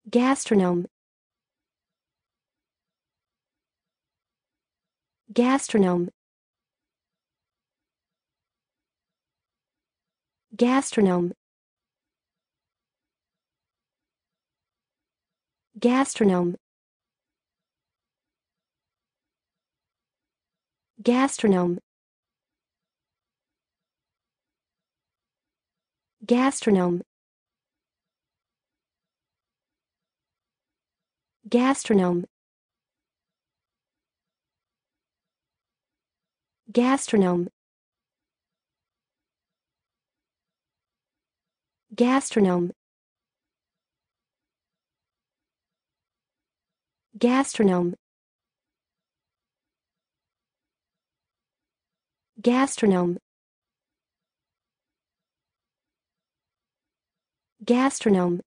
Gastronome. Gastronome. Gastronome. Gastronome. Gastronome. Gastronome. Gastronome. Gastronome. Gastronome. Gastronome. Gastronome. Gastronome.